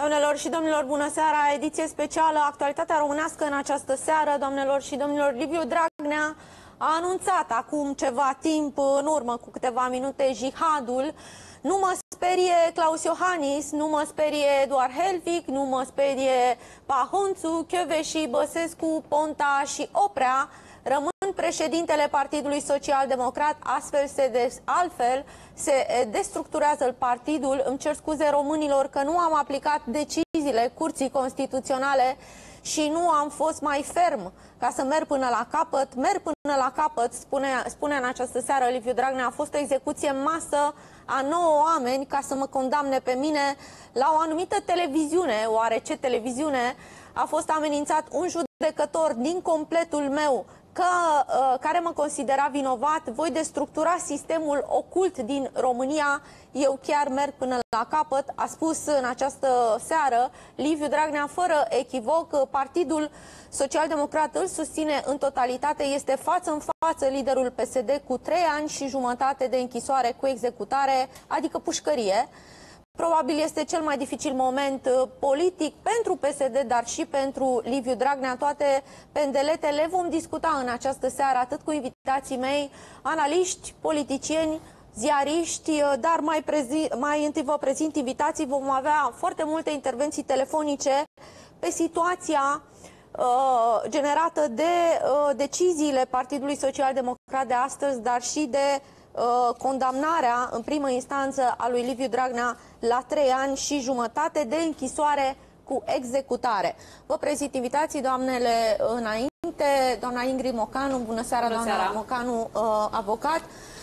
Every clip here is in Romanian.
Doamnelor și domnilor, bună seara! Ediție specială Actualitatea Românească în această seară. Doamnelor și domnilor, Liviu Dragnea a anunțat acum ceva timp, în urmă cu câteva minute, jihadul. Nu mă sperie Claus Iohannis, nu mă sperie Eduard Helvig, nu mă sperie Pahonțu, Kövesi, Băsescu, Ponta și Oprea. Rămân președintele Partidului Social-Democrat, altfel se destructurează partidul. Îmi cer scuze românilor că nu am aplicat deciziile Curții Constituționale și nu am fost mai ferm ca să merg până la capăt. Merg până la capăt, spune în această seară Liviu Dragnea. A fost o execuție în masă a 9 oameni ca să mă condamne pe mine la o anumită televiziune. Oarece televiziune? A fost amenințat un judecător din completul meu care mă considera vinovat. Voi destructura sistemul ocult din România. Eu chiar merg până la capăt, a spus în această seară Liviu Dragnea, fără echivoc. Partidul Social-Democrat îl susține în totalitate, este față în față liderul PSD cu 3 ani și jumătate de închisoare cu executare, adică pușcărie. Probabil este cel mai dificil moment politic pentru PSD, dar și pentru Liviu Dragnea. Toate pendelete le vom discuta în această seară, atât cu invitații mei, analiști, politicieni, ziariști, dar mai întâi vă prezint invitații. Vom avea foarte multe intervenții telefonice pe situația generată de deciziile Partidului Social-Democrat de astăzi, dar și de condamnarea în primă instanță a lui Liviu Dragnea la 3 ani și jumătate de închisoare cu executare. Vă prezint invitații, doamnele, înainte. Doamna Ingrid Mocanu, bună seara, doamna Mocanu, avocat.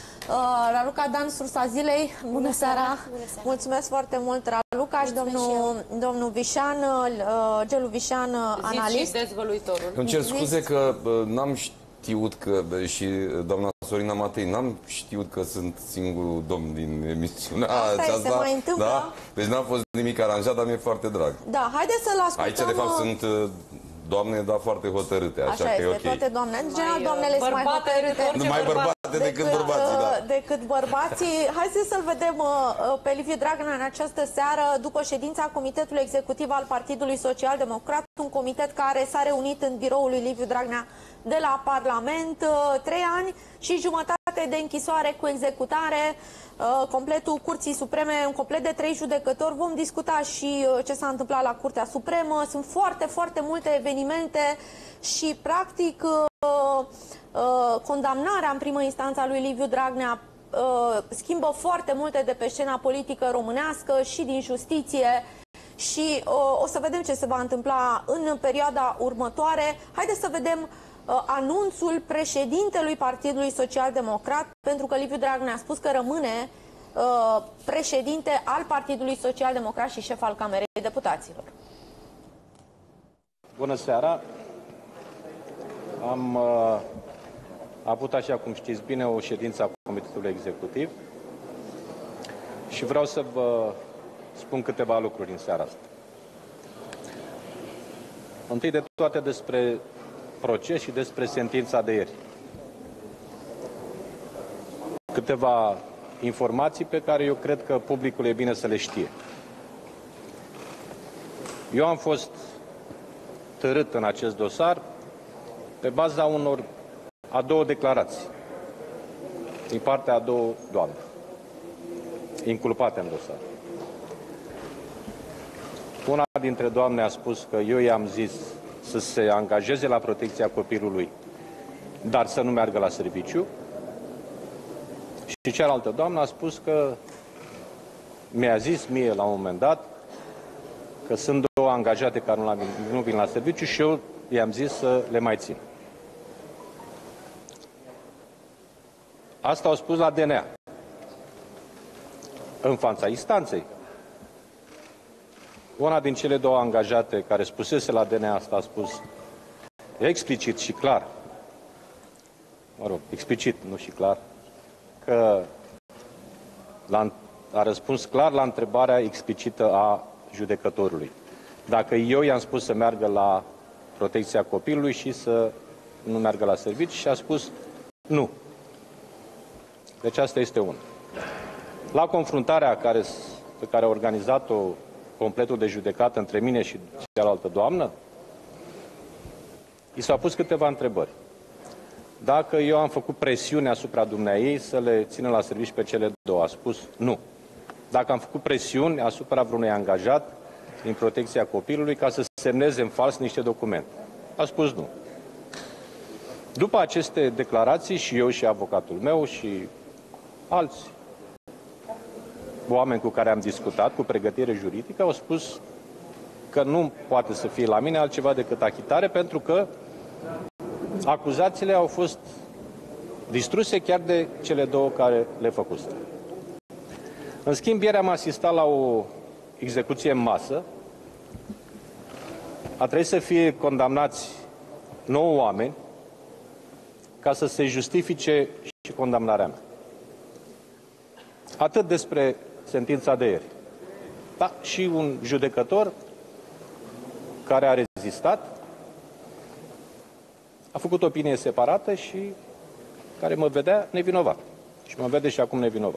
Raluca Dan, sursa zilei, bună seara. Mulțumesc foarte mult, Raluca, și domnul Vișan, Gelu Vișan, analist. Dezvăluitorul. Îmi cer scuze că n-am știut că, și doamna Sorina Matei, n-am știut că sunt singurul domn din emisiunea asta. Se mai întâmplă. Da? Deci n-a fost nimic aranjat, dar mi-e foarte drag. Da, haideți să-l ascultăm. Aici, de fapt, sunt doamne, dar foarte hotărâte, așa că e ok. Toate doamne. În general, doamnele sunt mai hotărâte. Mai bărbate decât bărbații, da. Decât bărbații. Haideți să-l vedem pe Liviu Dragnea în această seară, după ședința Comitetului Executiv al Partidului Social-Democrat, un comitet care s-a reunit în biroul lui Liviu Dragnea de la Parlament. 3 ani și jumătate de închisoare cu executare, completul Curții Supreme, un complet de 3 judecători. Vom discuta și ce s-a întâmplat la Curtea Supremă. Sunt foarte, foarte multe evenimente și, practic, condamnarea în primă instanță a lui Liviu Dragnea schimbă foarte multe de pe scena politică românească și din justiție. Și o să vedem ce se va întâmpla în perioada următoare. Haideți să vedem anunțul președintelui Partidului Social-Democrat, pentru că Liviu Dragnea a spus că rămâne președinte al Partidului Social-Democrat și șef al Camerei Deputaților. Bună seara! Am avut, așa cum știți bine, o ședință a Comitetului Executiv și vreau să vă spun câteva lucruri în seara asta. Întâi de toate despre proces și despre sentința de ieri. Câteva informații pe care eu cred că publicul e bine să le știe. Eu am fost târât în acest dosar pe baza a două declarații din partea a două doamne inculpate în dosar. Una dintre doamne a spus că eu i-am zis să se angajeze la protecția copilului, dar să nu meargă la serviciu. Și cealaltă doamnă a spus că mi-a zis mie la un moment dat că sunt 2 angajate care nu vin la serviciu și eu i-am zis să le mai țin. Asta au spus la DNA. În fața instanței, una din cele 2 angajate care spusese la DNA asta a spus explicit și clar, mă rog, explicit, nu și clar, că a răspuns clar la întrebarea explicită a judecătorului. Dacă eu i-am spus să meargă la protecția copilului și să nu meargă la serviciu, și a spus nu. Deci asta este una. La confruntarea pe care a organizat-o completul de judecată între mine și cealaltă doamnă? I s-au pus câteva întrebări. Dacă eu am făcut presiune asupra dumneaei să le țină la serviciu pe cele două, a spus nu. Dacă am făcut presiuni asupra vreunui angajat din protecția copilului ca să semneze în fals niște documente, a spus nu. După aceste declarații, și eu și avocatul meu și alți oameni cu care am discutat, cu pregătire juridică, au spus că nu poate să fie la mine altceva decât achitare, pentru că acuzațiile au fost distruse chiar de cele două care le făcuseră. În schimb, ieri am asistat la o execuție în masă. A trebuit să fie condamnați 9 oameni ca să se justifice și condamnarea mea. Atât despre sentința de ieri. Da, și un judecător care a rezistat, a făcut opinie separată și care mă vedea nevinovat. Și mă vede și acum nevinovat.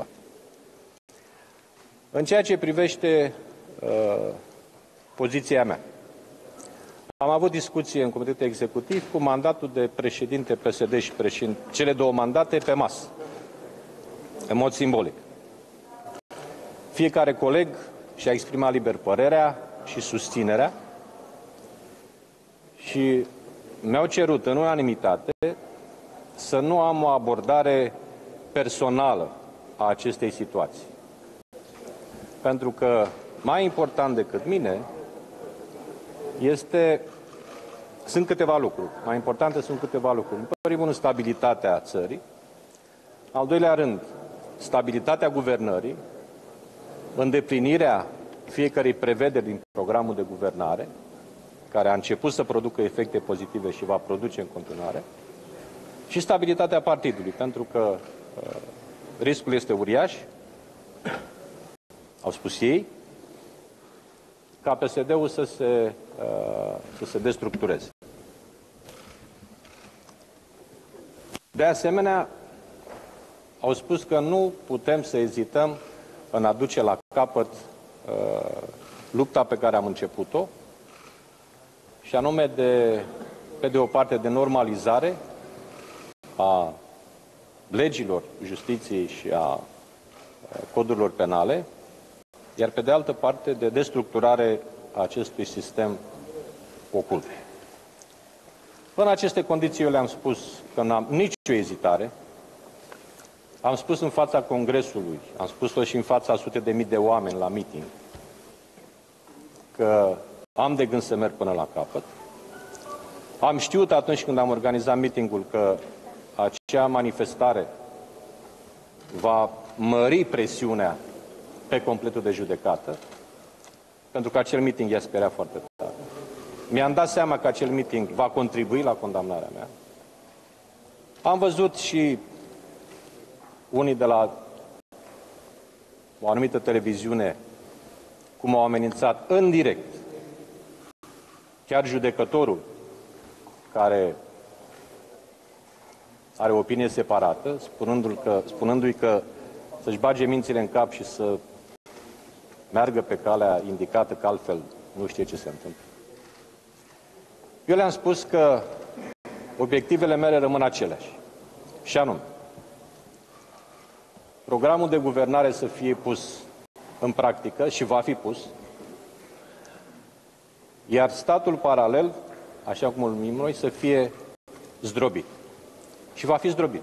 În ceea ce privește poziția mea, am avut discuție în Comitetul Executiv cu mandatul de președinte PSD și cele două mandate pe masă, în mod simbolic. Fiecare coleg și-a exprimat liber părerea și susținerea și mi-au cerut în unanimitate să nu am o abordare personală a acestei situații. Pentru că mai important decât mine sunt câteva lucruri. Mai importante sunt câteva lucruri. În primul rând, stabilitatea țării. Al doilea rând, stabilitatea guvernării, îndeplinirea fiecărei prevederi din programul de guvernare, care a început să producă efecte pozitive și va produce în continuare, și stabilitatea partidului, pentru că riscul este uriaș, au spus ei, ca PSD-ul să se destructureze. De asemenea, au spus că nu putem să ezităm în a duce la capăt lupta pe care am început-o, și anume pe de o parte de normalizare a legilor justiției și a codurilor penale, iar pe de altă parte de destructurare a acestui sistem ocult. În aceste condiții eu le-am spus că n-am nicio ezitare. Am spus în fața Congresului, am spus-o și în fața sute de mii de oameni la meeting, că am de gând să merg până la capăt. Am știut atunci când am organizat meetingul că acea manifestare va mări presiunea pe completul de judecată, pentru că acel meeting i-a speriat foarte tare. Mi-am dat seama că acel meeting va contribui la condamnarea mea. Am văzut și unii de la o anumită televiziune cum au amenințat în direct chiar judecătorul care are o opinie separată, spunându-i că să-și bage mințile în cap și să meargă pe calea indicată, că altfel nu știe ce se întâmplă. Eu le-am spus că obiectivele mele rămân aceleași. Și anume, programul de guvernare să fie pus în practică și va fi pus, iar statul paralel, așa cum îl numim noi, să fie zdrobit. Și va fi zdrobit.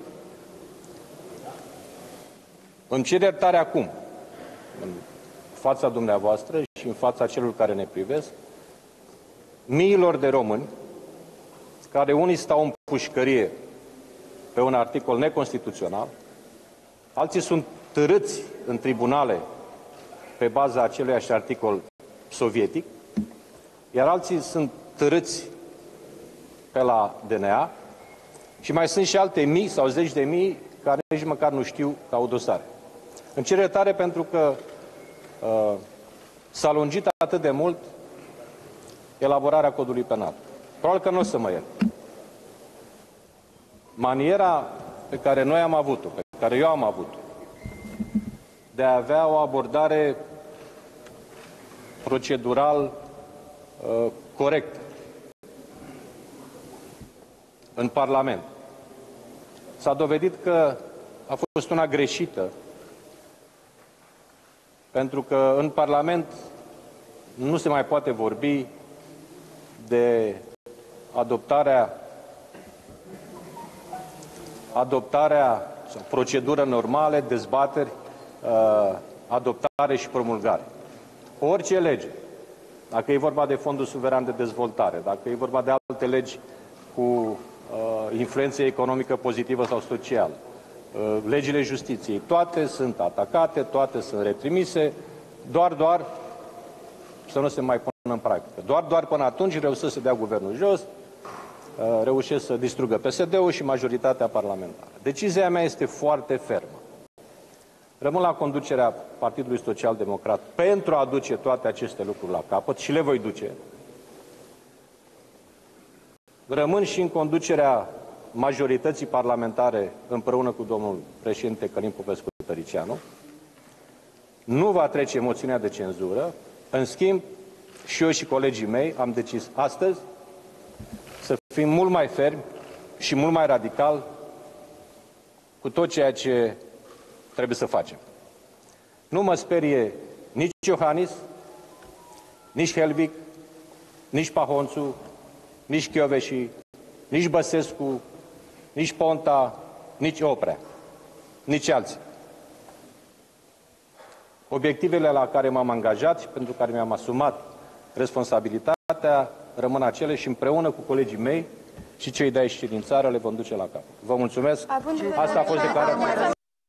Îmi cer iertare acum, în fața dumneavoastră și în fața celor care ne privesc, miilor de români, care unii stau în pușcărie pe un articol neconstituțional, alții sunt târâți în tribunale pe baza aceluiași articol sovietic, iar alții sunt târâți pe la DNA și mai sunt și alte mii sau zeci de mii care nici măcar nu știu că au dosare. Îmi cer iertare pentru că s-a lungit atât de mult elaborarea codului penal. Probabil că nu o să mă iert. Maniera pe care noi am avut-o, pe care eu am avut-o, de a avea o abordare procedural corect în Parlament. S-a dovedit că a fost una greșită, pentru că în Parlament nu se mai poate vorbi de adoptarea sau procedură normale, dezbateri, adoptare și promulgare. Orice lege, dacă e vorba de Fondul Suveran de Dezvoltare, dacă e vorba de alte legi cu influență economică pozitivă sau socială, legile justiției, toate sunt atacate, toate sunt retrimise, doar să nu se mai pună în practică. Doar până atunci reușesc să dea guvernul jos, reușesc să distrugă PSD-ul și majoritatea parlamentară. Decizia mea este foarte fermă. Rămân la conducerea Partidului Social Democrat pentru a duce toate aceste lucruri la capăt și le voi duce. Rămân și în conducerea majorității parlamentare împreună cu domnul președinte Călin Popescu-Tăricianu. Nu va trece moțiunea de cenzură. În schimb, și eu și colegii mei am decis astăzi să fim mult mai fermi și mult mai radical cu tot ceea ce trebuie să facem. Nu mă sperie nici Iohannis, nici Helvig, nici Pahonțu, nici Chioveși, nici Băsescu, nici Ponta, nici Oprea, nici alții. Obiectivele la care m-am angajat și pentru care mi-am asumat responsabilitatea rămân acele și împreună cu colegii mei și cei de aici din țară le vom duce la cap. Vă mulțumesc. Asta a fost declarația.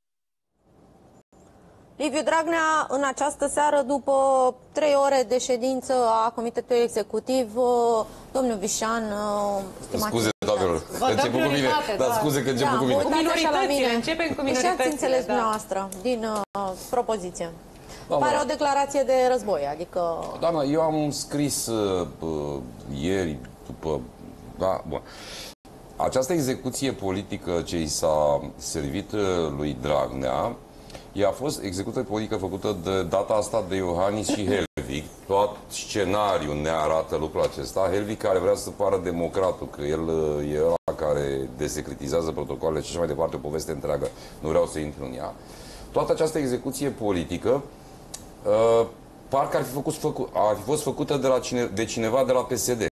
Liviu Dragnea, în această seară, după 3 ore de ședință a Comitetului Executiv, domnul Vișan, scuze, doamnelor, început cu mine. Dar scuze că început cu mine. Începem cu minoritățile. Și ați înțeles dumneavoastră din propoziție. Pare o declarație de război, adică... Doamna, eu am scris ieri, după... Da, bun. Această execuție politică ce i s-a servit lui Dragnea, ea a fost execuție politică făcută de data asta de Iohannis și Helvig. Tot scenariul ne arată lucrul acesta. Helvig care vrea să pară democratul, că el e ăla care desecretizează protocoalele și așa mai departe, o poveste întreagă. Nu vreau să intru în ea. Toată această execuție politică parcă ar fi fost făcută de cineva de la PSD.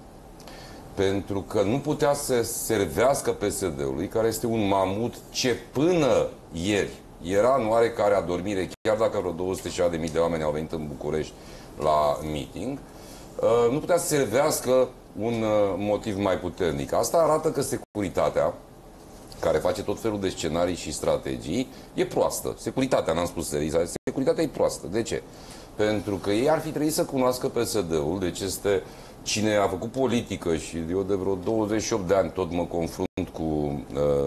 Pentru că nu putea să servească PSD-ului, care este un mamut ce până ieri era în oarecare adormire, chiar dacă vreo 200.000 de oameni au venit în București la meeting, nu putea să servească un motiv mai puternic. Asta arată că securitatea, care face tot felul de scenarii și strategii, e proastă. Securitatea, n-am spus securitatea e proastă. De ce? Pentru că ei ar fi trebuit să cunoască PSD-ul, deci este cine a făcut politică și eu de vreo 28 de ani tot mă confrunt cu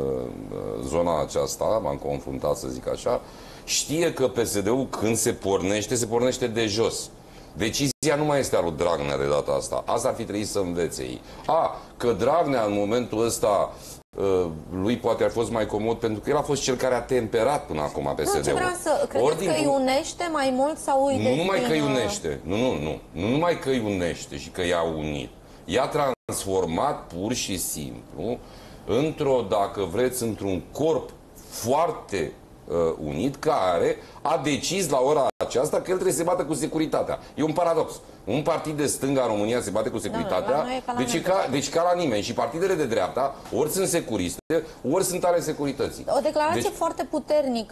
zona aceasta, m-am confruntat, să zic așa, știe că PSD-ul când se pornește de jos. Decizia nu mai este a lui Dragnea de data asta. Asta ar fi trebuit să învețe ei. Că Dragnea în momentul ăsta lui poate ar fost mai comod pentru că el a fost cel care a temperat până acum PSD-ul. Credeți că îi unește mai mult sau îi Nu numai că îi unește. Nu numai că îi unește și că i-a unit. I-a transformat pur și simplu dacă vreți, într-un corp foarte unit care a decis la ora aceasta că el trebuie să se bată cu securitatea. E un paradox. Un partid de stânga în România se bate cu securitatea, deci ca la nimeni. Și partidele de dreapta ori sunt securiste, ori sunt ale securității. O declarație foarte puternică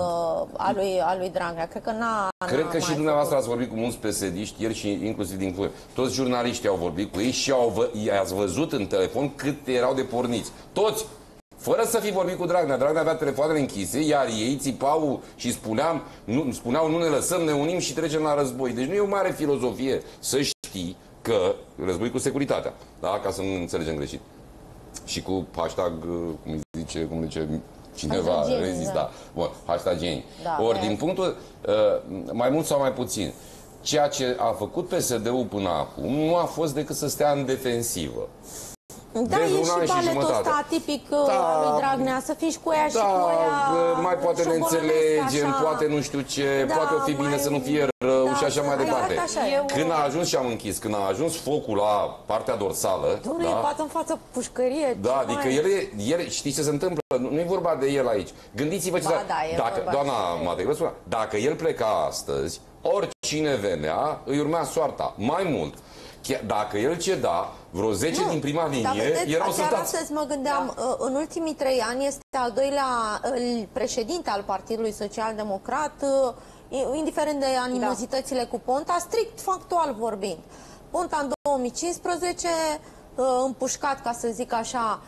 a lui Dragnea. Cred că și dumneavoastră ați vorbit cu mulți PSD-iști ieri și inclusiv din Cluj. Toți jurnaliștii au vorbit cu ei și i-ați văzut în telefon cât erau de porniți. Toți! Fără să fi vorbit cu Dragnea. Dragnea avea telefoanele închise, iar ei țipau și spuneau nu ne lăsăm, ne unim și trecem la război. Deci nu e o mare filozofie să știi că război cu securitatea. Da? Ca să nu înțelegem greșit. Și cu hashtag, cum zice cineva, rezista. Bun, hashtag geni. Ori, din punctul, mai mult sau mai puțin, ceea ce a făcut PSD-ul până acum nu a fost decât să stea în defensivă. Da, de e un și an și baletul jumătate. ăsta tipic al lui Dragnea, să fii și cu ea și cu ea. Mai poate ne înțelegem, așa. poate nu știu ce, Da, poate o fi bine mai- să nu fie rău da, și așa mai departe. așa e. Când a ajuns și am închis, când a ajuns focul la partea dorsală, Dom'le, e față în față pușcărie. da, adică el, știți ce se întâmplă? Nu e vorba de el aici. Gândiți-vă ce doamna Matei, vă spun, dacă el pleca astăzi, oricine venea, îi urmea soarta. Mai mult, dacă el ceda, vreo 10 din prima linie erau chiar sătați. astăzi mă gândeam, în ultimii 3 ani este al doilea președinte al Partidului Social Democrat, indiferent de animozitățile cu Ponta, strict factual vorbind. Ponta în 2015, împușcat, ca să zic așa,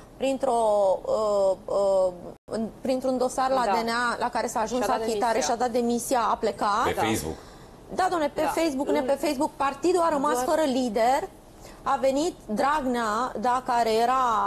printr-un dosar la DNA la care s-a ajuns achitare și a dat demisia, a plecat. Pe Facebook. Da, dom'le, pe Facebook, pe Facebook, partidul a rămas fără lider. A venit Dragnea, da, care era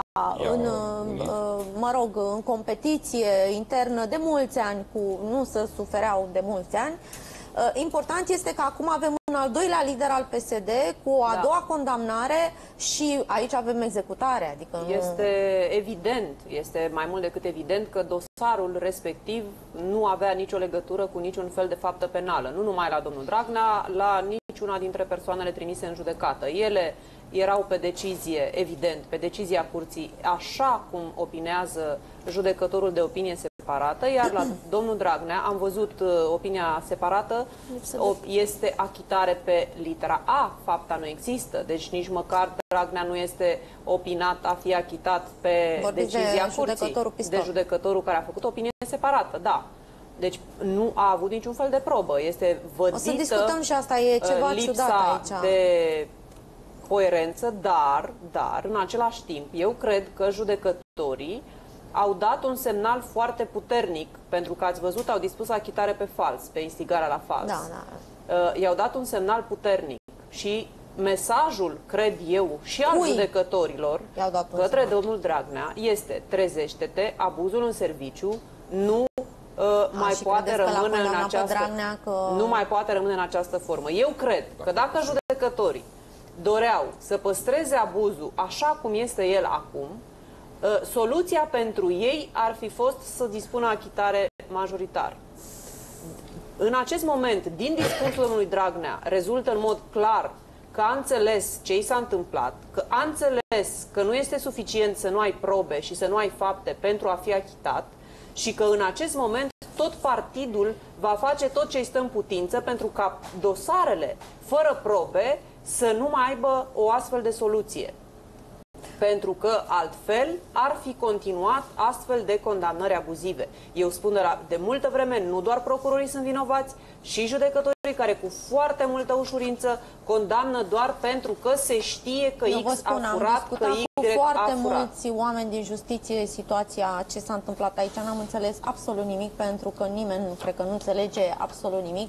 în competiție internă de mulți ani, nu se sufereau de mulți ani. Important este că acum avem un al doilea lider al PSD cu o a doua condamnare și aici avem executare. Adică este evident, este mai mult decât evident că dosarul respectiv nu avea nicio legătură cu niciun fel de faptă penală. Nu numai la domnul Dragnea, la niciuna dintre persoanele trimise în judecată. Ele erau pe decizie, evident, pe decizia curții, așa cum opinează judecătorul de opinie separată, iar la domnul Dragnea am văzut opinia separată, este achitare pe litera A, fapta nu există, deci nici măcar Dragnea nu este opinat a fi achitat pe decizia curții, de judecătorul care a făcut opinie separată, da. Deci nu a avut niciun fel de probă, este vădită. O să discutăm și asta, e ceva ciudat aici. De coerență, dar, în același timp, eu cred că judecătorii au dat un semnal foarte puternic, pentru că ați văzut, au dispus achitare pe fals, pe instigarea la fals. I-au dat un semnal puternic și mesajul, cred eu, și al judecătorilor către domnul Dragnea este: trezește-te, abuzul în serviciu nu mai poate rămâne în această nu mai poate rămâne în această formă. Eu cred că dacă judecătorii doreau să păstreze abuzul așa cum este el acum, soluția pentru ei ar fi fost să dispună achitare majoritar. În acest moment, din discursul domnului Dragnea, rezultă în mod clar că a înțeles ce i s-a întâmplat, că a înțeles că nu este suficient să nu ai probe și să nu ai fapte pentru a fi achitat și că în acest moment tot partidul va face tot ce îi stă în putință pentru ca dosarele fără probe să nu mai aibă o astfel de soluție. Pentru că altfel ar fi continuat astfel de condamnări abuzive. Eu spun de multă vreme, nu doar procurorii sunt vinovați, și judecătorii care cu foarte multă ușurință condamnă doar pentru că se știe că X a furat, că Y cu foarte a furat. mulți oameni din justiție situația ce s-a întâmplat aici. N-am înțeles absolut nimic, pentru că nimeni cred că nu înțelege absolut nimic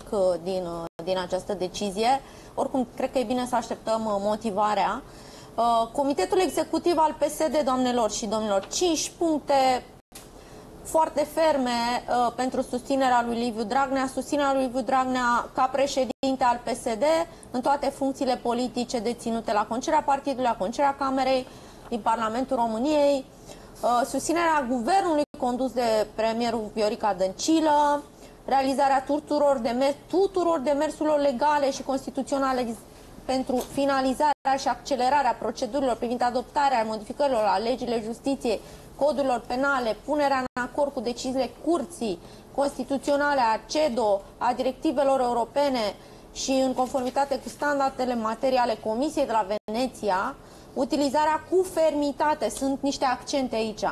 din această decizie. Oricum, cred că e bine să așteptăm motivarea. Comitetul executiv al PSD, doamnelor și domnilor, 5 puncte foarte ferme pentru susținerea lui Liviu Dragnea, susținerea lui Liviu Dragnea ca președinte al PSD în toate funcțiile politice deținute la conducerea partidului, la conducerea Camerei, din Parlamentul României, susținerea guvernului condus de premierul Viorica Dăncilă, realizarea tuturor demersurilor legale și constituționale pentru finalizarea și accelerarea procedurilor privind adoptarea modificărilor la legile justiției, codurilor penale, punerea în acord cu deciziile Curții Constituționale, a CEDO, a directivelor europene și în conformitate cu standardele în materie ale Comisiei de la Veneția, utilizarea cu fermitate, sunt niște accente aici,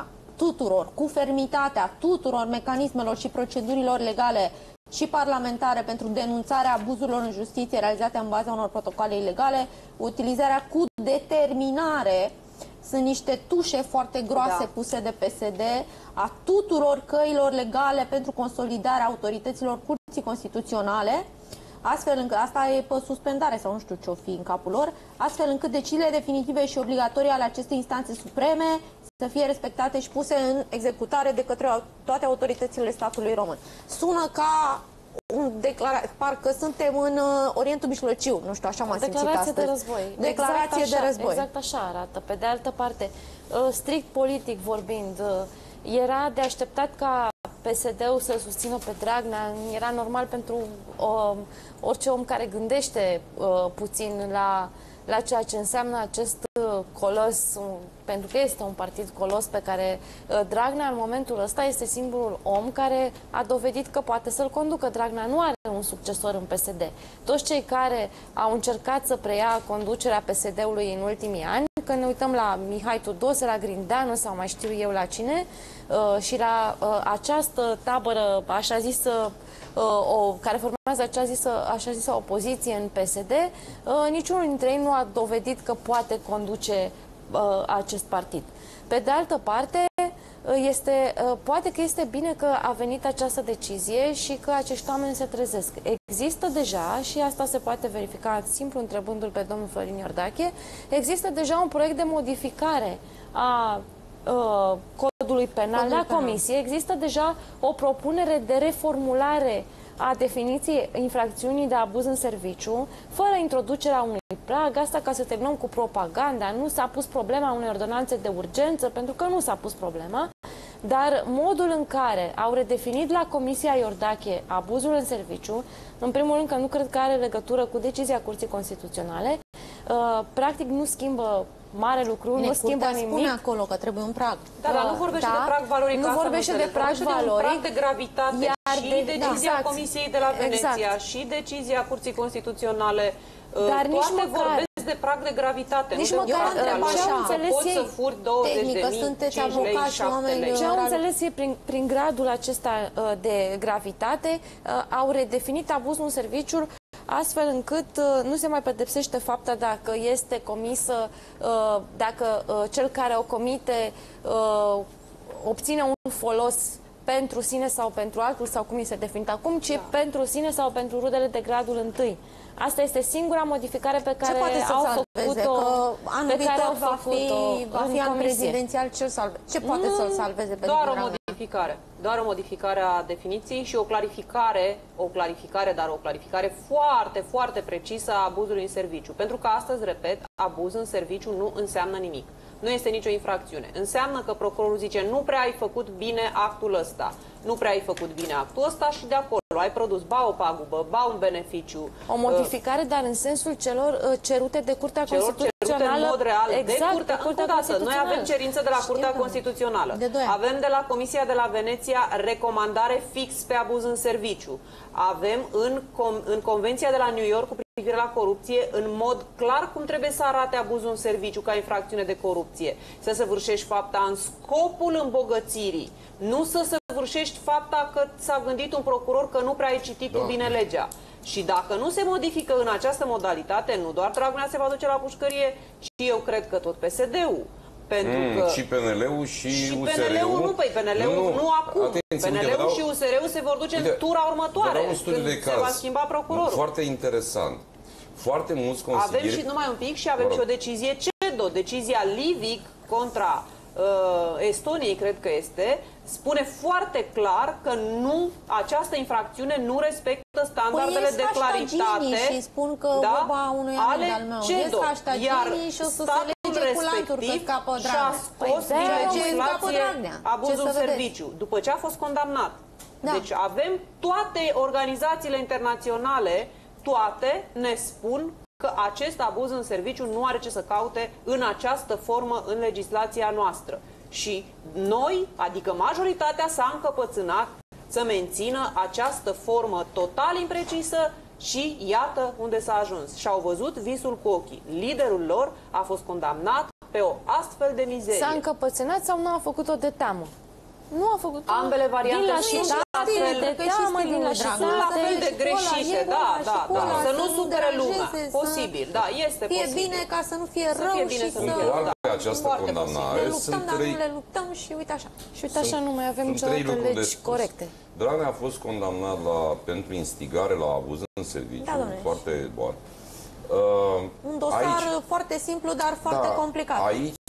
cu fermitatea tuturor mecanismelor și procedurilor legale și parlamentare pentru denunțarea abuzurilor în justiție realizate în baza unor protocoale ilegale, utilizarea cu determinare, sunt niște tușe foarte groase puse de PSD, a tuturor căilor legale pentru consolidarea autorităților Curții Constituționale, astfel încât, asta e pe suspendare sau nu știu ce-o fi în capul lor, astfel încât deciziile definitive și obligatorii ale acestei instanțe supreme să fie respectate și puse în executare de către toate autoritățile statului român. Sună ca parcă suntem în Orientul Mijlociu, nu știu, așa m-am simțit astăzi. Declarație de război. Declarație de război. Exact așa arată. Pe de altă parte, strict politic vorbind, era de așteptat ca PSD-ul să susțină pe Dragnea. Era normal pentru orice om care gândește puțin la ceea ce înseamnă acest colos, pentru că este un partid colos pe care Dragnea în momentul ăsta este singurul om care a dovedit că poate să-l conducă. Dragnea nu are un succesor în PSD. Toți cei care au încercat să preia conducerea PSD-ului în ultimii ani, când ne uităm la Mihai Tudose, la Grindeanu sau mai știu eu la cine, și la această tabără, așa zisă, care formează așa zisă opoziție în PSD, niciunul dintre ei nu a dovedit că poate conduce acest partid. Pe de altă parte, poate că este bine că a venit această decizie și că acești oameni se trezesc. Există deja, și asta se poate verifica simplu întrebându-l pe domnul Florin Iordache, există deja un proiect de modificare a codului penal la Comisie. Există deja o propunere de reformulare a definiției infracțiunii de abuz în serviciu, fără introducerea unui prag, asta ca să terminăm cu propaganda. Nu s-a pus problema unei ordonanțe de urgență, pentru că nu s-a pus problema, dar modul în care au redefinit la Comisia Iordache abuzul în serviciu, în primul rând că nu cred că are legătură cu decizia Curții Constituționale, practic nu schimbă mare lucru, nu schimbă nimic. Spune acolo că trebuie un prag. Dar nu vorbește de prag valoric. Nu vorbește de prag valoric. Prag de gravitate și decizia Comisiei de la Veneția și decizia Curții Constituționale. Dar nici vorbesc de prag de gravitate. Nici măcar poți să furi 20.000, 5 lei, 7 lei. Ce au înțeles ei prin gradul acesta de gravitate, au redefinit abuzul în serviciu astfel încât nu se mai pedepsește fapta dacă este comisă, dacă cel care o comite obține un folos pentru sine sau pentru altul, sau cum este definit acum, ci pentru sine sau pentru rudele de gradul întâi. Asta este singura modificare pe care au făcut-o. Anul viitor va fi an prezidențial, ce poate să-l salveze pentru Doar o modificare a definiției și o clarificare, dar o clarificare foarte, foarte precisă a abuzului în serviciu. Pentru că astăzi, repet, abuz în serviciu nu înseamnă nimic. Nu este nicio infracțiune. Înseamnă că procurorul zice, nu prea ai făcut bine actul ăsta. Nu prea ai făcut bine actul ăsta și de acolo ai produs ba o pagubă, ba un beneficiu. O modificare, dar în sensul celor cerute de Curtea Constituțională. În mod real, exact, de Curtea Constituțională. Noi avem cerință de la Curtea Constituțională. Avem de la Comisia de la Veneția recomandare fix pe abuz în serviciu. Avem în Convenția de la New York cu privire la corupție, în mod clar cum trebuie să arate abuzul în serviciu ca infracțiune de corupție. Să săvârșești fapta în scopul îmbogățirii, nu să săvârșeți fapta că s-a gândit un procuror că nu prea ai citit tu bine legea. Și dacă nu se modifică în această modalitate, nu doar Dragnea se va duce la pușcărie, ci eu cred că tot PSD-ul. Pentru că și PNL-ul și USR-ul. PNL-ul nu acum. PNL-ul și USR-ul se vor duce în tura următoare, când se va schimba procurorul. Foarte interesant. Foarte mulți consilieri... Avem și numai un pic și avem și o decizie CEDO, decizia Livic contra Estoniei, cred că este, spune foarte clar că această infracțiune nu respectă standardele de claritate și spun că vorba unui amic al meu. CEDO, iar statul respectiv și-a scos din legislație abuzul în serviciu, după ce a fost condamnat. Deci avem toate organizațiile internaționale, toate ne spun că acest abuz în serviciu nu are ce să caute în această formă în legislația noastră. Și noi, adică majoritatea, s-a încăpățânat să mențină această formă total imprecisă și iată unde s-a ajuns. Și-au văzut visul cu ochii. Liderul lor a fost condamnat pe o astfel de mizerie. S-a încăpățânat sau nu a făcut-o de teamă? Nu a făcut ambele variante din lașitate, de teamă, din lașitate. Sunt la fel de greșite, da. Să nu supere lumea. Posibil, da, este posibil. Fie bine ca să nu fie rău și să... Punctual pe această condamnare sunt trei... Ne luptăm și uite așa. Și uite așa nu mai avem niciodată legi corecte. Dragnea a fost condamnat pentru instigare la abuz în serviciu, foarte bun. Un dosar foarte simplu, dar foarte complicat.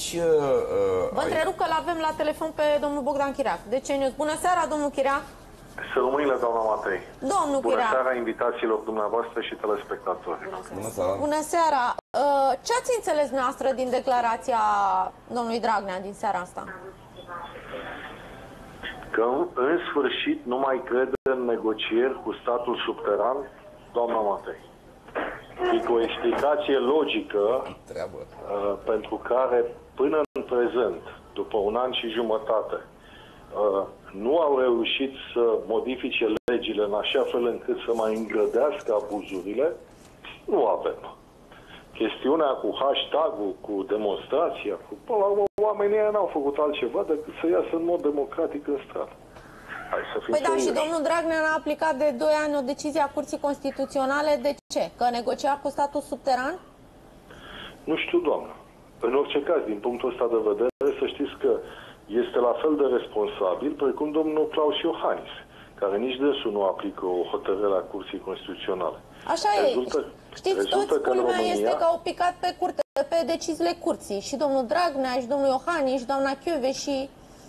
Vă întrerup că l-avem la telefon pe domnul Bogdan Chiriac. De ce news? Bună seara, domnul Chiriac! Să rămâinile, doamna Matei. Domnul Bună Chiriac. seara invitațiilor dumneavoastră și telespectatori. Bună seara. Bună seara. Ce ați înțeles noastră din declarația domnului Dragnea din seara asta? Că în sfârșit nu mai crede în negocieri cu statul subteran, doamna Matei. E cu o explicație logică pentru care până în prezent, după un an și jumătate, nu au reușit să modifice legile în așa fel încât să mai îngrădească abuzurile, nu avem. Chestiunea cu hashtag-ul, cu demonstrația, până la urmă, oamenii ăia n-au făcut altceva decât să iasă în mod democratic în stradă. Hai să fim Păi da, serioși. și domnul Dragnea a aplicat de 2 ani o decizie a Curții Constituționale. De ce? Că negocia cu statul subteran? Nu știu, doamnă. În orice caz, din punctul ăsta de vedere, să știți că este la fel de responsabil precum domnul Claus Iohannis, care nici dânsul nu aplică o hotărâre a Curții Constituționale. Așa Rezultă- e. Știți, rezultă toți că în culmea România- este că au picat pe curte, pe deciziile curții. Și domnul Dragnea, și domnul Iohannis, și doamna Chiove, și...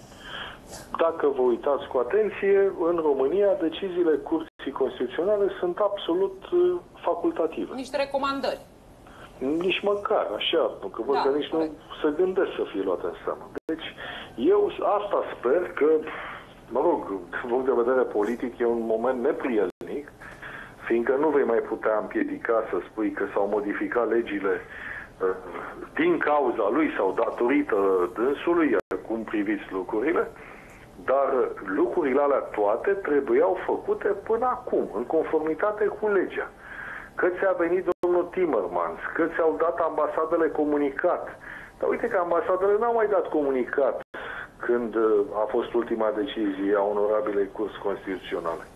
Dacă vă uitați cu atenție, în România deciziile Curții Constituționale sunt absolut facultative. Niște recomandări. Nici măcar, așa, pentru că văd Da, că nici nu se gândesc să fie luate în seamă. Deci, eu asta sper că, mă rog, din punct de vedere politic, e un moment neprielnic, fiindcă nu vei mai putea împiedica să spui că s-au modificat legile din cauza lui sau datorită dânsului, cum priviți lucrurile, dar lucrurile alea toate trebuiau făcute până acum, în conformitate cu legea. Că ți-a venit domnul Timmermans, că ți-au dat ambasadele comunicat. Dar uite că ambasadele n-au mai dat comunicat când a fost ultima decizie a onorabilei Curți Constituționale.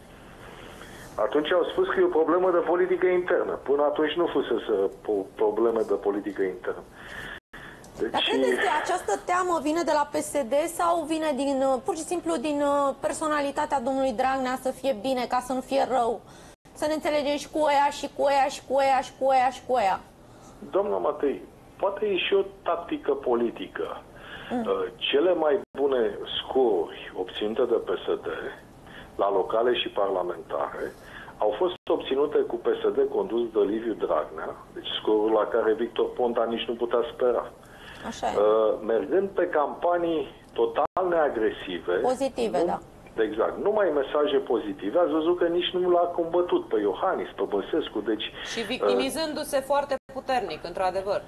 Atunci au spus că e o problemă de politică internă. Până atunci nu fusese o problemă de politică internă. Deci... Dar credeți că această teamă vine de la PSD sau vine din, pur și simplu din personalitatea domnului Dragnea să fie bine, ca să nu fie rău? Să ne înțelegem și cu ăia, și cu ăia, și cu ăia, și cu ăia, și cu ăia. Doamna Matei, poate e și o tactică politică. Cele mai bune scoruri obținute de PSD la locale și parlamentare au fost obținute cu PSD condus de Liviu Dragnea, deci scorul la care Victor Ponta nici nu putea spera. Așa e. Mergând pe campanii total neagresive. Pozitive, da. Exact. Numai mesaje pozitive. Ați văzut că nici nu l-a combătut pe Iohannis, pe Băsescu. Deci, Și victimizându-se foarte puternic, într-adevăr.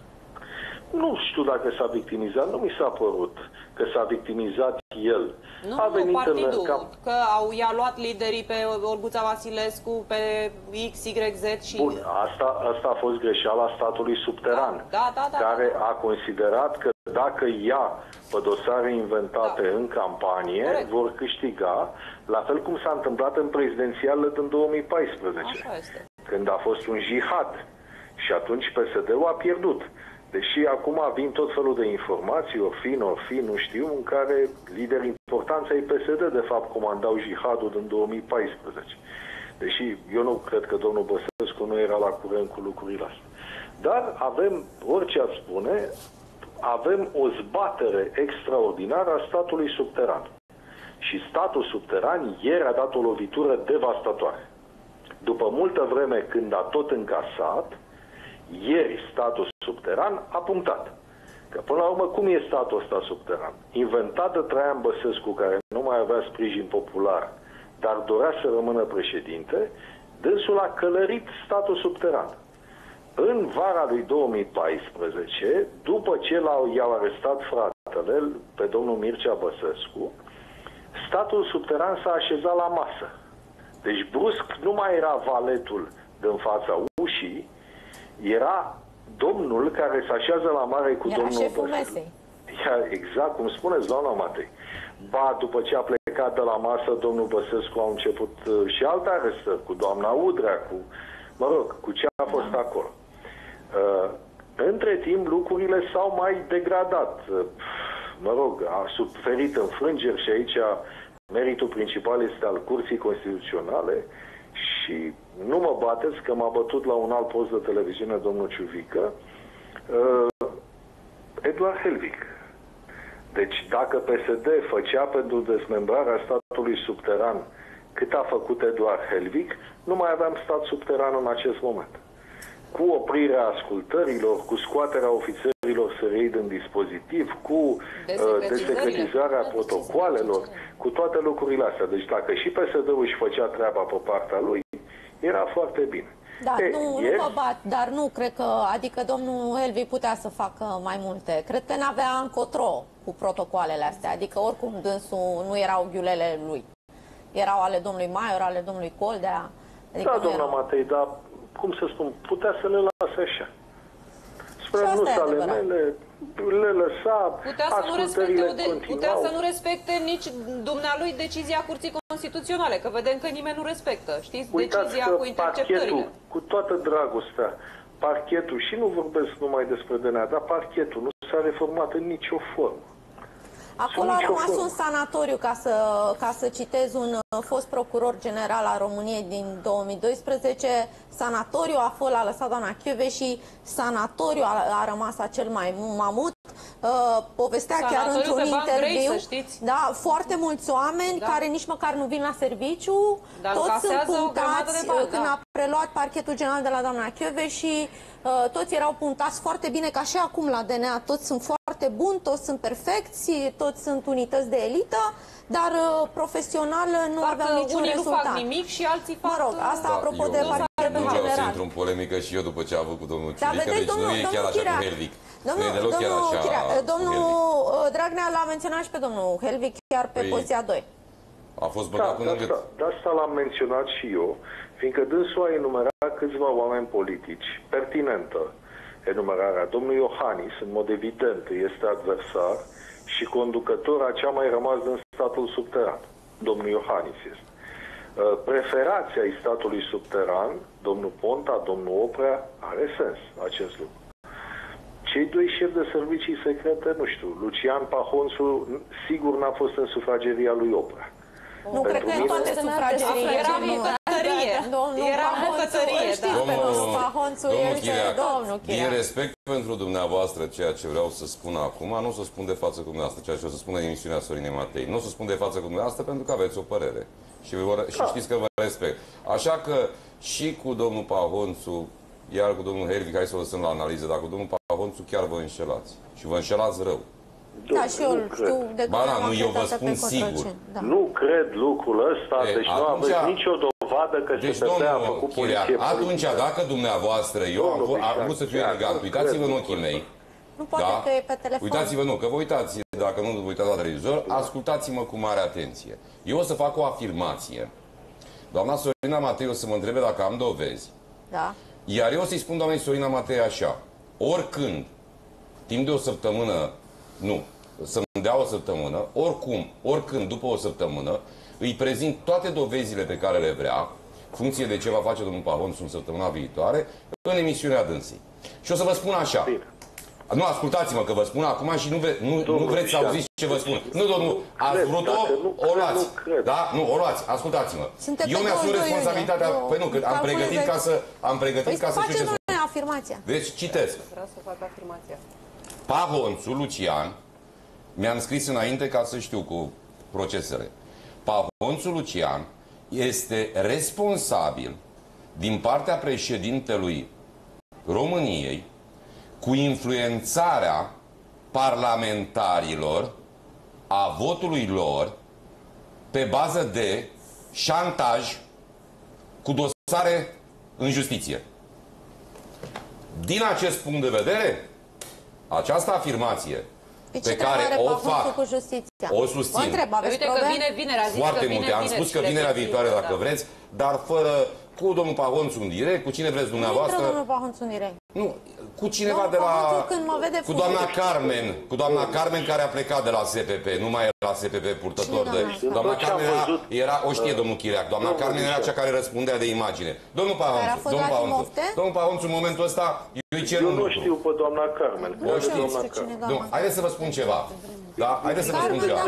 nu știu dacă s-a victimizat. Nu mi s-a părut că s-a victimizat el. Nu, a venit partidul, în i-a luat liderii pe Olguța Vasilescu, pe X, Y, Z și... Bun, asta a fost greșeala statului subteran, Da, care a considerat că dacă ia pe dosare inventate în campanie, Corect. vor câștiga, la fel cum s-a întâmplat în prezidențialele din 2014, Așa este. când a fost un jihad. Și atunci PSD-ul a pierdut. Deși acum vin tot felul de informații, or fi, nu știu, în care lideri importanți ai PSD, de fapt, comandau jihadul din 2014. Deși eu nu cred că domnul Băsescu nu era la curent cu lucrurile astea. Dar avem, orice ați spune, avem o zbatere extraordinară a statului subteran. Și statul subteran ieri a dat o lovitură devastatoare. După multă vreme când a tot încasat, ieri statul subteran a punctat. Că până la urmă, cum e statul ăsta subteran? Inventat de Traian Băsescu, care nu mai avea sprijin popular, dar dorea să rămână președinte, dânsul a călărit statul subteran. În vara lui 2014, după ce i-au arestat fratele, pe domnul Mircea Băsescu, statul subteran s-a așezat la masă. Deci brusc nu mai era valetul din fața ușii, era domnul care se așează la mare cu Era domnul șeful Băsescu. mesei. Exact, cum spuneți, doamna Matei. Ba, după ce a plecat de la masă, domnul Băsescu a început și alte arestări, cu doamna Udrea, mă rog, cu ce a fost acolo. Între timp, lucrurile s-au mai degradat. Mă rog, a suferit înfrângeri și aici meritul principal este al Curții Constituționale și nu mă bateți că m-a bătut la un alt post de televiziune domnul Ciuvică, Eduard Helvig. Deci dacă PSD făcea pentru dezmembrarea statului subteran cât a făcut Eduard Helvig, nu mai aveam stat subteran în acest moment. Cu oprirea ascultărilor, cu scoaterea ofițerilor SRI din dispozitiv, cu desecretizarea protocoalelor, cu toate lucrurile astea. Deci dacă și PSD-ul își făcea treaba pe partea lui, era foarte bine. Da, nu vă bat, dar nu cred că, adică domnul Helvig putea să facă mai multe. Cred că n-avea încotro cu protocoalele astea, adică oricum dânsul nu erau ghiulele lui. Erau ale domnului Maior, ale domnului Coldea. Adică da, doamna Matei, dar, cum să spun, putea să le lase așa. Spre nu ale mele, le lăsa, putea să nu respecte nici dumnealui decizia Curții Constituționale, că vedem că nimeni nu respectă, știți, decizia cu interceptările. Cu toată dragostea, parchetul, și nu vorbesc numai despre DNA, dar parchetul nu s-a reformat în nicio formă. Acolo a rămas un sanatoriu, ca să citez un fost procuror general al României din 2012. Sanatoriu l-a lăsat doamna Chiove și sanatoriu a rămas acel mamut. Povestea chiar într-un interviu. Da, foarte mulți oameni care nici măcar nu vin la serviciu, toți sunt puntați când a preluat parchetul general de la doamna Chiove și toți erau puntați foarte bine, ca și acum la DNA, toți sunt foarte buni, toți sunt perfecți, toți sunt unități de elită, dar profesional nu aveau niciun rezultat. Nu fac nimic și alții fac... Mă rog, asta apropo de parchetul general. Nu vreau să intru în polemică și eu după ce a avut cu domnul Ciulică, deci nu e chiar așa cu Helvig. Domnul Dragnea l-a menționat și pe domnul Helvig chiar pe poziția 2. A fost băgat până în gât. De asta l-am menționat și eu, fiindcă dânsul a enumerat câțiva oameni politici. Pertinentă enumerarea. Domnul Iohannis, în mod evident, este adversar și conducător a cea mai rămas din statul subteran. Domnul Iohannis este. Preferația ai statului subteran, domnul Ponta, domnul Oprea, are sens acest lucru. Cei doi șefi de servicii secrete, nu știu, Lucian Pahonțu sigur n-a fost în sufrageria lui Oprea. Nu, cred că în toate sufrageriile. Era în bucătărie. Era în bucătărie, Domnul Chiriac, din respect pentru dumneavoastră, ceea ce vreau să spun acum, nu o să spun de față cu dumneavoastră, ceea ce o să spun în emisiunea Sorinei Matei. Nu o să spun de față cu dumneavoastră pentru că aveți o părere. Și știți că vă respect. Așa că și cu domnul Pahonțu, iar cu domnul Helvig, hai să o lăsăm la analiză, dar cu domnul Pahonțu chiar vă înșelați. Și vă înșelați rău. Da, și eu știu de ba da, nu, eu vă spun sigur. Da. Nu cred lucrul ăsta, deci nu aveți nicio dovadă că SPP a făcut poliție. Atunci, dacă dumneavoastră, eu am vrut să fiu elegant, uitați-vă în ochii mei. Nu poate că e pe telefon. Uitați-vă, nu, că vă uitați, dacă nu vă uitați la televizor, ascultați-mă cu mare atenție. Eu o să fac o afirmație. Doamna Sorina Matei o să mă întrebe dacă am dovezi. Da. Iar eu o să-i spun doamnei Sorina Matei așa. Oricând, timp de o săptămână, nu, să-mi dea o săptămână, oricând, după o săptămână, îi prezint toate dovezile pe care le vrea, funcție de ce va face domnul Pahonțu în săptămâna viitoare, în emisiunea dânsii. Și o să vă spun așa. Bine. Nu, ascultați-mă că vă spun acum și nu vreți să auziți ce vă spun. Nu, domnul, ați vrut-o, o luați. Da? Nu, o luați. Ascultați-mă. Eu mi-asum responsabilitatea. Păi nu, că am pregătit ca să știu ce spun. Afirmația. Deci, citesc. Vreau să fac afirmația. Pahonțu, Lucian, mi-am scris înainte ca să știu cu procesele. Pahonțu Lucian este responsabil din partea președintelui României cu influențarea parlamentarilor a votului lor pe bază de șantaj cu dosare în justiție. Din acest punct de vedere, această afirmație pe care o fac, o susțin. Uite că vine vinerea, zici foarte că vine multe. Am spus că vinerea viitoare, dacă vreți, dar fără, cu domnul Pahonțu în direct, cu cine vreți dumneavoastră. Nu domnul Pahonțu în direct. Nu, cu cineva de la... Cu doamna Carmen, care a plecat de la SPP, nu mai era la SPP purtător de... Doamna Carmen era, o știe domnul Chiriac, doamna Carmen era cea care răspundea de imagine. Domnul Pahonțu, în momentul ăsta, eu îi cer un lucru. Eu nu știu pe doamna Carmen. Haideți să vă spun ceva. Da? Haideți să vă spun ceva.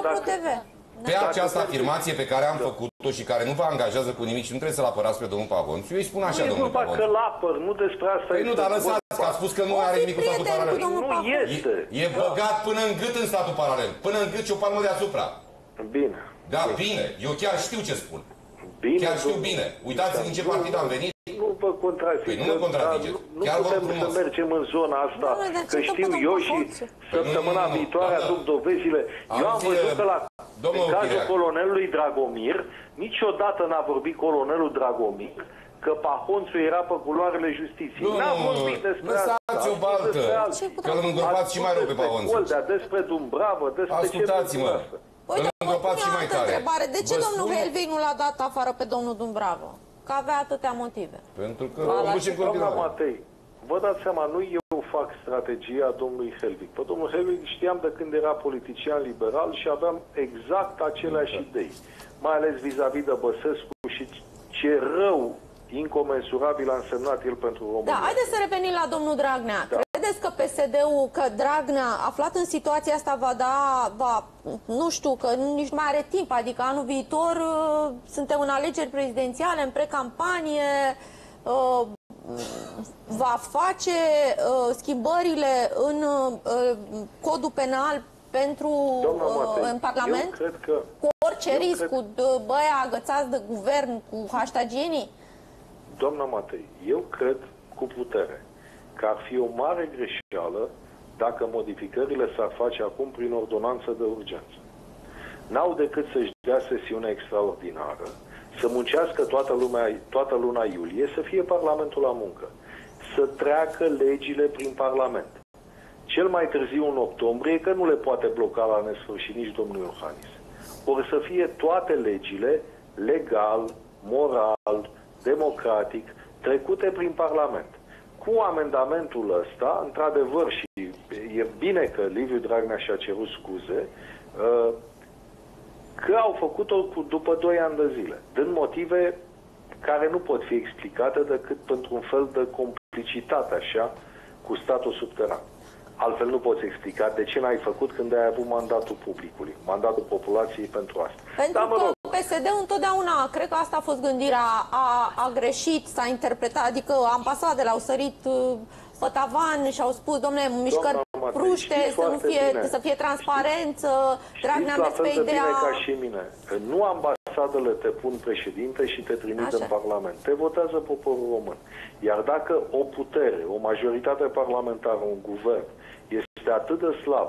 Pe această afirmație pe care am făcut-o și care nu vă angajează cu nimic și nu trebuie să-l apărați pe domnul Pahonțu, eu îi spun așa, domnul Pahonțu. Nu e vorba că l-apăr, nu despre asta. Păi nu, dar lăsați, că a spus că nu are nimic cu statul paralel. Nu este. E băgat până în gât în statul paralel. Până în gât și o palmă deasupra. Bine. Da, bine. Eu chiar știu ce spun. Bine, Chiar știu bine. Uitați din ce partid am venit. Nu vă contrazic. Păi nu mă contraziceți. Nu Chiar putem să mergem în zona asta, că știu eu și săptămâna viitoare aduc dovezile. Eu am văzut că în cazul colonelului Dragomir, niciodată n-a vorbit colonelul Dragomir că Pahonțu era pe culoarele justiției. N-a vorbit despre asta. Lăsați-o baltă, că îl îngropați și mai rău pe Pahonțu. Despre Dumbravă, despre ce... Ascultați-mă. Uite, îl îngropați și mai tare. Întrebare. De ce domnul Helvig nu l-a dat afară pe domnul Dumbravă? Că avea atâtea motive. Pentru că îl duce în continuare. Matei, vă dați seama, nu eu fac strategia domnului Helvig. Pe domnul Helvig știam de când era politician liberal și aveam exact aceleași idei. Mai ales vis-a-vis de Băsescu și ce rău incomensurabil a însemnat el pentru România. Da, haideți să revenim la domnul Dragnea. Da. Credeți că PSD-ul, că Dragnea, aflat în situația asta, nu știu, că nici nu mai are timp, adică anul viitor suntem în alegeri prezidențiale, în precampanie, va face schimbările în codul penal pentru în Parlament? Eu cred că, cu orice risc, cu băia agățați de guvern, cu hashtagienii? Doamna Matei, eu cred cu putere că ar fi o mare greșeală dacă modificările s-ar face acum prin ordonanță de urgență. N-au decât să-și dea sesiune extraordinară, să muncească toată luna iulie, să fie Parlamentul la muncă, să treacă legile prin Parlament. Cel mai târziu în octombrie, că nu le poate bloca la nesfârșit nici domnul Iohannis. Or să fie toate legile legal, moral, democratic, trecute prin Parlament. Cu amendamentul ăsta, într-adevăr, și e bine că Liviu Dragnea și-a cerut scuze, că au făcut-o după 2 ani de zile, din motive care nu pot fi explicate decât pentru un fel de complicitate, așa, cu statul subteran. Altfel nu poți explica de ce n-ai făcut când ai avut mandatul publicului, mandatul populației pentru asta. Pentru că PSD-ul întotdeauna, cred că asta a fost gândirea, a greșit, s-a interpretat, adică ambasadele au sărit pe tavan și au spus, domnule, mișcări pruște, să fie transparență, Dragnea a mers pe ideea... Bine ca și mine. Nu ambasadele te pun președinte și te trimit în Parlament. Te votează poporul român. Iar dacă o putere, o majoritate parlamentară, un guvern, este atât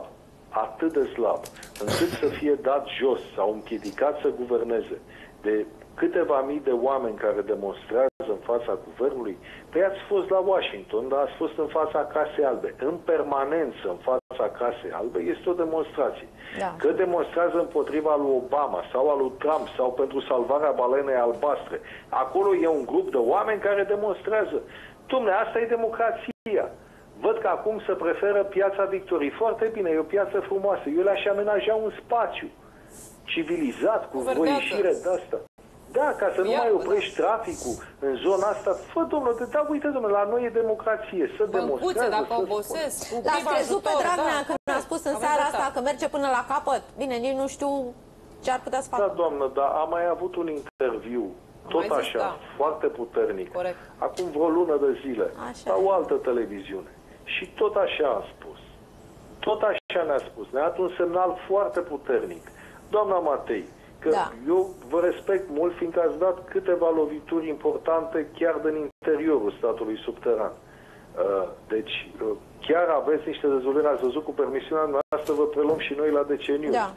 de slab, încât să fie dat jos sau împiedicat să guverneze de câteva mii de oameni care demonstrează în fața guvernului, păi ați fost la Washington, dar ați fost în fața Casei Albe. În permanență în fața Casei Albe este o demonstrație. Da. Că demonstrează împotriva lui Obama sau al lui Trump sau pentru salvarea balenei albastre. Acolo e un grup de oameni care demonstrează. Dom'le, asta e democrația. Văd că acum se preferă Piața Victoriei. Foarte bine, e o piață frumoasă. Eu le-aș amenaja un spațiu civilizat, cu o ieșire de asta. Da, ca să nu mai oprești traficul în zona asta. Fă, domnule, da, uite, domnule, la noi e democrație. Să demonstrează, dacă obosesc. L-ați crezut pe Dragnea când a spus în seara asta că merge până la capăt? Bine, nici nu știu ce ar putea să facă. Da, doamnă, dar am mai avut un interviu, tot așa, foarte puternic. Corect. Acum vreo lună de zile, la o altă televiziune. Și tot așa a spus. Tot așa ne-a spus. Ne-a dat un semnal foarte puternic. Doamna Matei, că eu vă respect mult, fiindcă ați dat câteva lovituri importante chiar din interiorul statului subteran. Deci, chiar aveți niște dezvoltări, ați văzut cu permisiunea noastră, vă preluăm și noi la deceniu. Da.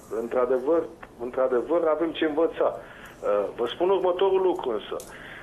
Într-adevăr, avem ce învăța. Vă spun următorul lucru însă.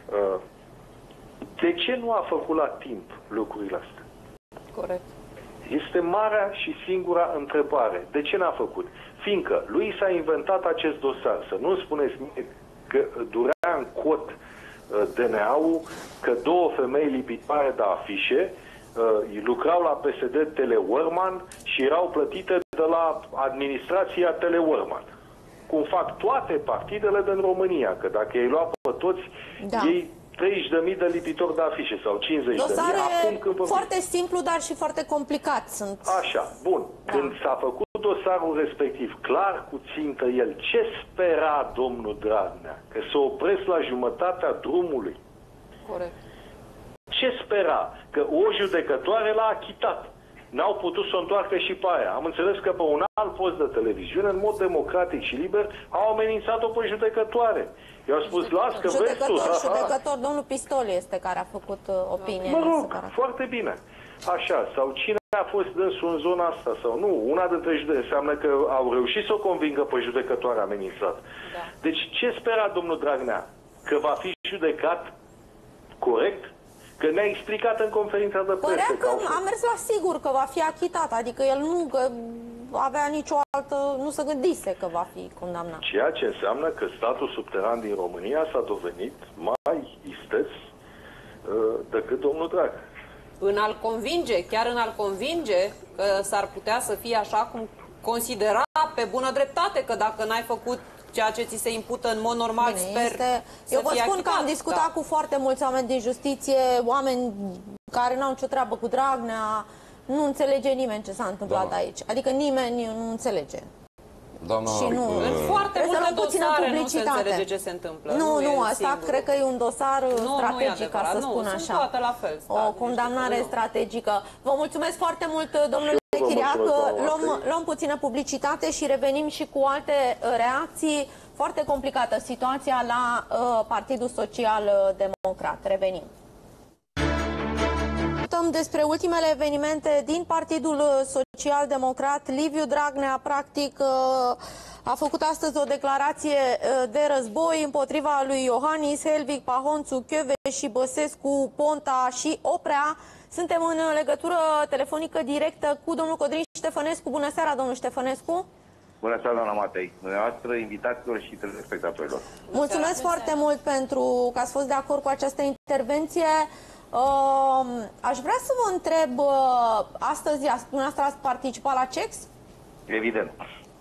De ce nu a făcut la timp lucrurile astea? Corect. Este marea și singura întrebare. De ce n-a făcut? Fiindcă lui s-a inventat acest dosar. Să nu spuneți că durea în cot DNA-ul, că 2 femei lipitoare de afișe lucrau la PSD Teleorman și erau plătite de la administrația Teleorman. Cum fac toate partidele din România, că dacă ei luau pe toți, ei 30.000 de lipitori de afișe sau 50.000. Dosare foarte simplu, dar și foarte complicat sunt. Așa, bun. Da. Când s-a făcut dosarul respectiv, clar cu țintă el, ce spera domnul Dragnea? Că să opresc la jumătatea drumului. Corect. Ce spera? Că o judecătoare l-a achitat. n-au putut să o întoarcă și pe aia. Am înțeles că pe un alt post de televiziune, în mod democratic și liber, au amenințat-o pe judecătoare. Eu am spus, las că vezi tu. Judecător, domnul Pistole este care a făcut opinie. Mă rog, foarte bine. Așa, sau cine a fost dânsul în zona asta sau nu. Una dintre judecători înseamnă că au reușit să o convingă pe judecătoare amenințat. Da. Deci ce spera domnul Dragnea? Că va fi judecat corect? Că ne-a explicat în conferința de presă. Părea că a mers la sigur că va fi achitat, adică el nu avea nicio altă, nu se gândise că va fi condamnat. Ceea ce înseamnă că statul subteran din România s-a dovedit mai isteț decât domnul Dragnea. În a-l convinge, chiar în a-l convinge că s-ar putea să fie așa cum considera pe bună dreptate, că dacă n-ai făcut ceea ce ți se impută în mod normal, bine, sper eu vă spun achitat, că am discutat cu foarte mulți oameni din justiție, oameni care n-au nicio treabă cu Dragnea, nu înțelege nimeni ce s-a întâmplat aici. Adică nimeni nu înțelege. Și nu, în foarte multe dosare nu se înțelege ce se întâmplă. Nu, asta cred că e un dosar strategic, ca să spun așa. Sunt toate la fel. O condamnare strategică. Vă mulțumesc foarte mult, domnule Chiriac. Luăm puțină publicitate și revenim și cu alte reacții. Foarte complicată situația la Partidul Social Democrat. Revenim. Despre ultimele evenimente din Partidul Social Democrat. Liviu Dragnea, practic, a făcut astăzi o declarație de război împotriva lui Iohannis, Helvig, Pahonțu, Kövesi, Băsescu, Ponta și Oprea. Suntem în legătură telefonică directă cu domnul Codrin Ștefănescu. Bună seara, domnul Ștefănescu! Bună seara, doamna Matei! Dumneavoastră, invitaților și telespectatorilor. Mulțumesc foarte mult pentru că ați fost de acord cu această intervenție. Aș vrea să vă întreb, astăzi dumneavoastră ați participat la CEX? Evident.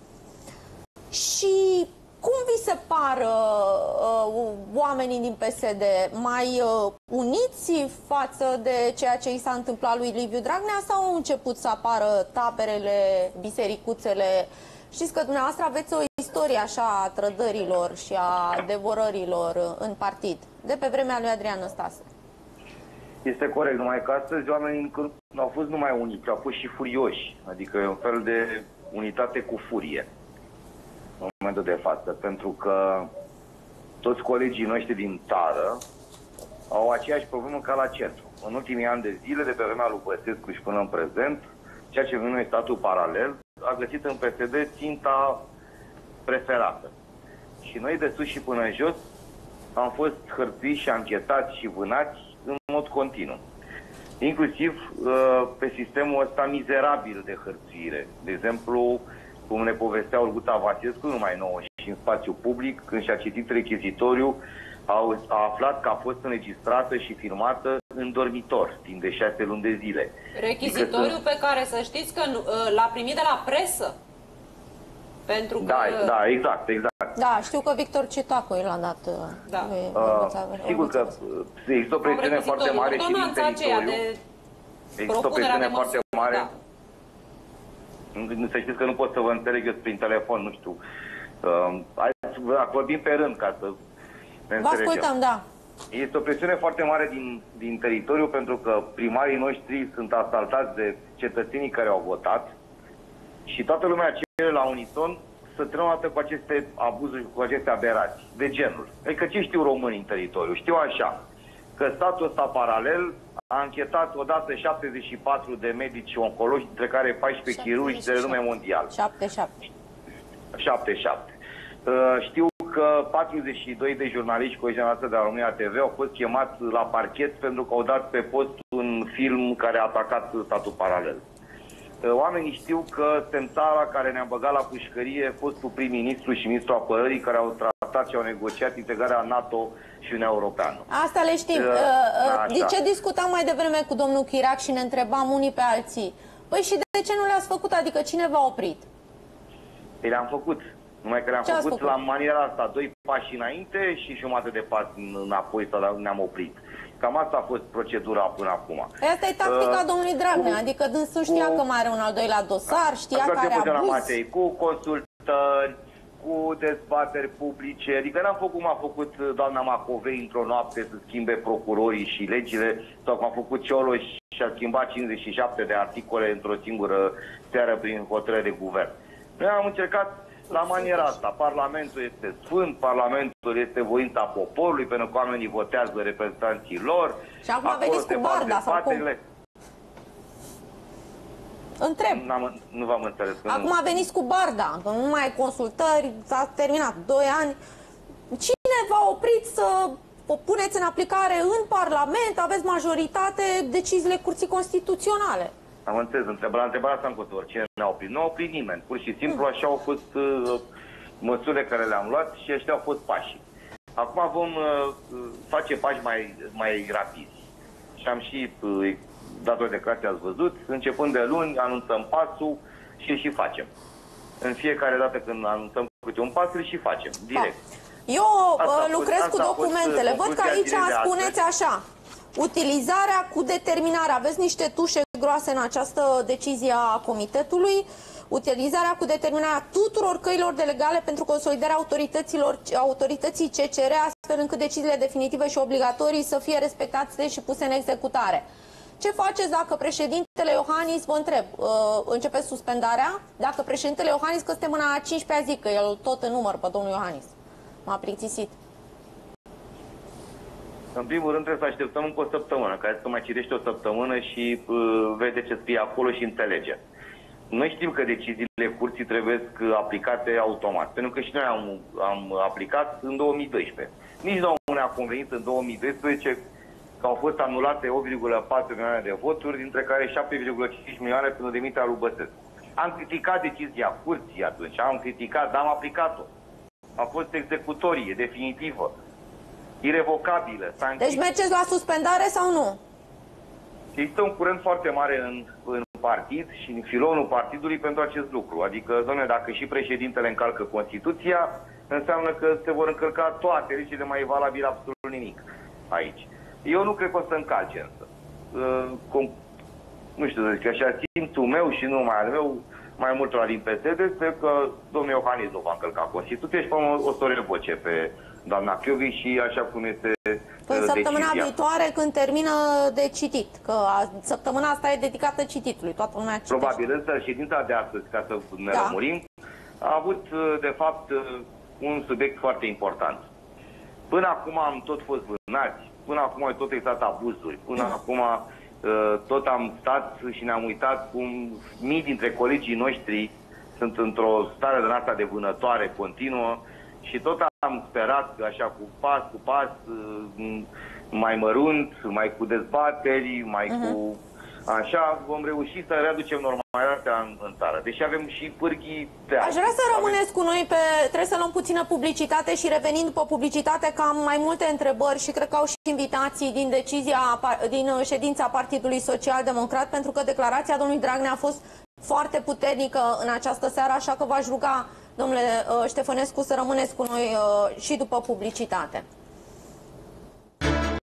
Și cum vi se par oamenii din PSD? Mai uniți față de ceea ce i s-a întâmplat lui Liviu Dragnea sau au început să apară taberele, bisericuțele? Știți că dumneavoastră aveți o istorie așa a trădărilor și a devorărilor în partid, de pe vremea lui Adrian Năstase. Este corect, numai că astăzi oamenii nu au fost numai uniți, au fost și furioși. Adică e un fel de unitate cu furie în momentul de față. Pentru că toți colegii noștri din țară au aceeași problemă ca la centru. În ultimii ani de zile, de pe vremea lui Băsescu și până în prezent, ceea ce numim statul paralel a găsit în PSD ținta preferată. Și noi de sus și până în jos am fost hărțuiți și anchetați și vânați în mod continuu. Inclusiv pe sistemul ăsta mizerabil de hărțuire. De exemplu, cum ne povestea Olguța Vasescu, numai nouă și în spațiu public, când și-a citit rechizitoriu, a aflat că a fost înregistrată și filmată în dormitor, timp de 6 luni de zile. Rechizitoriu pe care să știți că l-a primit de la presă. Pentru că... Da, exact. Da, știu că Victor Citacu l-a dat. Da. Sigur că există o presiune foarte mare și din teritoriu. Există o presiune foarte mare. Da. Să știți că nu pot să vă înțeleg eu prin telefon, nu știu. Vorbim pe rând ca să ne înțelegem. Vă ascultăm, da. Este o presiune foarte mare din teritoriu pentru că primarii noștri sunt asaltați de cetățenii care au votat și toată lumea cere la unison să trăiată cu aceste abuzuri, cu aceste aberații de genul. Adică ce știu românii în teritoriu? Știu așa, că statul ăsta paralel a anchetat odată 74 de medici oncologi, dintre care 14 chirurgi de renume mondial. 77. Știu că 42 de jurnaliști cu noastră de la România TV au fost chemați la parchet pentru că au dat pe post un film care a atacat statul paralel. Oamenii știu că suntem țara care ne-a băgat la pușcărie fostul prim-ministru și ministrul apărării care au tratat și au negociat integrarea NATO și Uniunea Europeană. Asta le știm. De ce discutam mai devreme cu domnul Chirac și ne întrebam unii pe alții? Păi și de ce nu le-ați făcut? Adică cine v-a oprit? Le-am făcut. Numai că le-am făcut la maniera asta, 2 pași înainte și jumătate de pas înapoi să ne-am oprit. Cam asta a fost procedura până acum. Asta e tactica domnului Dragnea, adică dânsul știa că mai are un al doilea dosar, știa că are abuz. Cu consultări, cu dezbateri publice, adică n-am făcut cum a făcut doamna Macovei într-o noapte să schimbe procurorii și legile, sau cum a făcut Cioloș și-a schimbat 57 de articole într-o singură seară prin hotărâre de guvern. Noi am încercat la maniera asta. Parlamentul este sfânt, Parlamentul este voința poporului, pentru că oamenii votează reprezentanții lor. Și acum veniți cu Barda sau cum? Întreb. Nu v-am înțeles. Acum veniți cu Barda, că nu mai ai consultări, s-a terminat 2 ani. Cine v-a oprit să o puneți în aplicare în Parlament? Aveți majoritate, deciziile Curții Constituționale. Am înțeles, la întrebarea asta încă cine ne-a oprit. Nu a oprit nimeni. Pur și simplu așa au fost măsurile care le-am luat și ăștia au fost pașii. Acum vom face pași mai rapizi. Și am și dat o declarație, ați văzut. Începând de luni, anunțăm pasul și facem. În fiecare dată când anunțăm câte un pas, și facem, direct. Eu lucrez cu documentele. Văd că aici spuneți așa: utilizarea cu determinare. Aveți niște tușe groase în această decizie a Comitetului. Utilizarea cu determinarea tuturor căilor legale pentru consolidarea autorității CCR, astfel încât deciziile definitive și obligatorii să fie respectate și puse în executare. Ce faceți dacă președintele Iohannis, vă întreb, începe suspendarea? Dacă președintele Iohannis, că suntem în a 15-a zi, că el tot în număr pe domnul Iohannis. M-a plictisit. În primul rând trebuie să așteptăm încă o săptămână, care să mai citește o săptămână și vede ce scrie acolo și înțelege. Noi știm că deciziile curții trebuie aplicate automat, pentru că și noi am aplicat în 2012. Nici nu ne-a convenit în 2012 că au fost anulate 8,4 milioane de voturi, dintre care 7,5 milioane pentru demiterea lui Băsescu. Am criticat decizia curții atunci, am criticat, dar am aplicat-o. A fost executorie, definitivă, irevocabilă. Deci mergeți la suspendare sau nu? Există un curent foarte mare în partid și în filonul partidului pentru acest lucru. Adică, doamne, dacă și președintele încalcă Constituția, înseamnă că se vor încălca toate legile, mai e valabil absolut nimic aici. Eu nu cred că o să încalce însă. Nu știu să zic, așa simțul meu și numai al meu, mai multora din PSD, este că domnul Iohannis nu va încălca Constituția și o să o revoce pe doamna Chiovi și așa cum este păi săptămâna viitoare când termină de citit, că săptămâna asta e dedicată cititului, toată lumea citește. Probabil, însă ședința de astăzi, ca să ne lămurim, a avut de fapt un subiect foarte important. Până acum am tot fost vânați, până acum tot existat abuzuri, până acum tot am stat și ne-am uitat cum mii dintre colegii noștri sunt într-o stare din asta de vânătoare continuă și tot am sperat că așa cu pas, mai mărunt, mai cu dezbateri, mai cu așa, vom reuși să readucem normalitatea în țară. Deși avem și pârghii de Aș vrea să rămâneți cu noi, trebuie să luăm puțină publicitate și revenind după publicitate, că am mai multe întrebări și cred că au și invitații din ședința Partidului Social Democrat, pentru că declarația domnului Dragnea a fost foarte puternică în această seară, așa că v-aș ruga, domnule Ștefănescu, să rămâneți cu noi și după publicitate.